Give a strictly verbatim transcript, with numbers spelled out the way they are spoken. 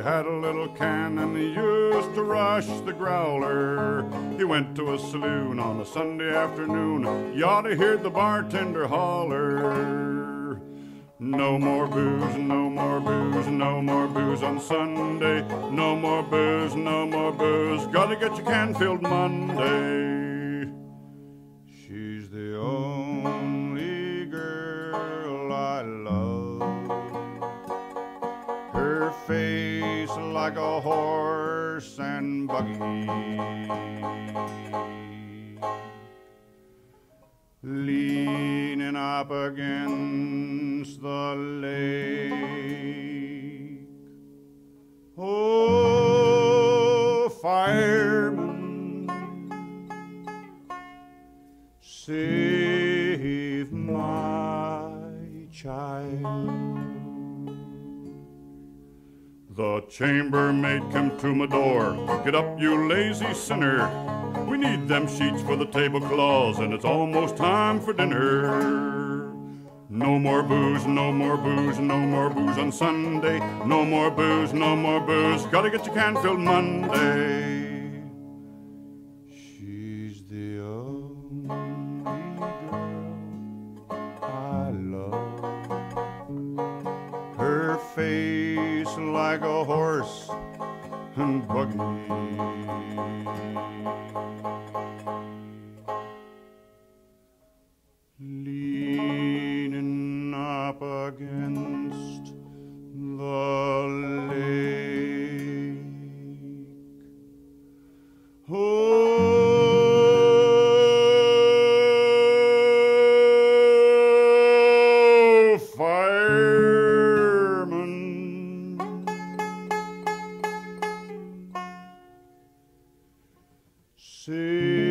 had a little can and he used to rush the growler. He went to a saloon on a Sunday afternoon. You ought to hear the bartender holler. No more booze, no more booze, no more booze on Sunday. No more booze, no more booze. Gotta get your can filled Monday. She's the only girl I love. Her face like a horse and buggy, leaning up against the lake. Oh, fireman, save my child. The chambermaid come to my door. Get up, you lazy sinner. We need them sheets for the tablecloths, and it's almost time for dinner. No more booze, no more booze, no more booze on Sunday. No more booze, no more booze. Gotta get your can filled Monday. She's the only girl I love. Her face like a horse and buggy, leaning up against the lake. Oh, fireman, see